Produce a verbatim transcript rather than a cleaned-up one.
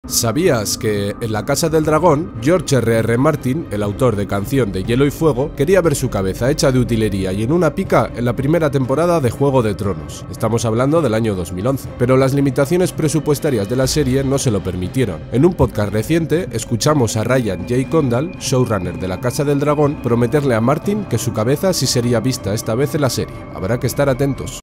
¿Sabías que en La Casa del Dragón, George erre erre Martin, el autor de Canción de Hielo y Fuego, quería ver su cabeza hecha de utilería y en una pica en la primera temporada de Juego de Tronos? Estamos hablando del año dos mil once, pero las limitaciones presupuestarias de la serie no se lo permitieron. En un podcast reciente, escuchamos a Ryan J. Condal, showrunner de La Casa del Dragón, prometerle a Martin que su cabeza sí sería vista esta vez en la serie. Habrá que estar atentos.